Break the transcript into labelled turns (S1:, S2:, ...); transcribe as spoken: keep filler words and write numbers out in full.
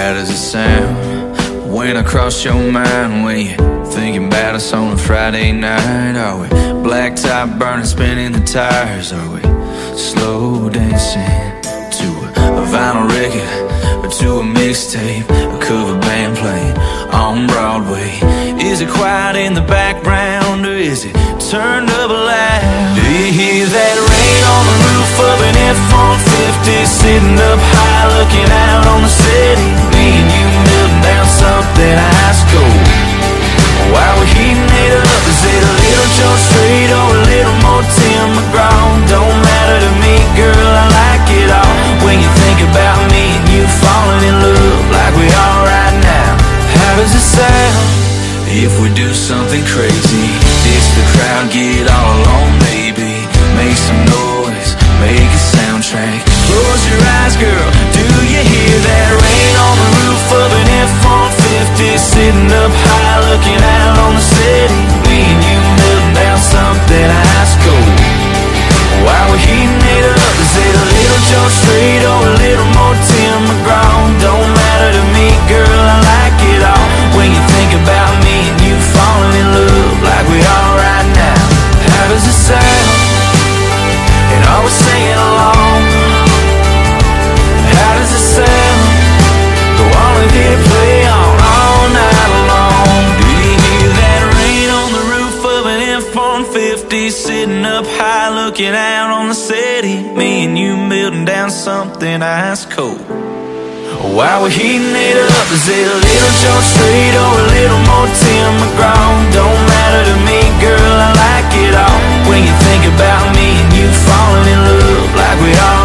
S1: How does it sound when I cross your mind? When you're thinking about us on a Friday night? Are we black top burning, spinning the tires? Are we slow dancing to a vinyl record or to a mixtape? A cover band playing on Broadway. Is it quiet in the background or is it turned up loud? Do you hear that rain on the roof of an F one fifty? Sitting up high looking out on the city. Me and you melting down something ice cold. While we're heating it up, is it a little Joe Street or a little more Tim McGraw? Don't matter to me, girl, I like it all. When you think about me and you falling in love like we are right now. How does it sound if we do something crazy? Ditch the crowd, get all alone, maybe. Make some noise, make a soundtrack. Close your eyes, girl, do you hear that rain on the roof of an F one fifty? Sitting up high looking out on the city. Me and you melting down something ice cold. While we're heating it up, is it a little Joe Street or a little more Tim McGraw? Don't matter to me, girl, I like it all. When you think about me and you falling in love like we are right now. How does it sound? And are we singing along? How does it sound? Go on and hit play on all night long. Do you hear that rain on the roof of an F one fifty? Sitting up high looking out on the city. Me and you melting down something ice cold. While we're heating it up, is it a little Joe Street or a little more Tim McGraw? Don't matter to me, girl, I like it all. When you think about me and you falling in love like we are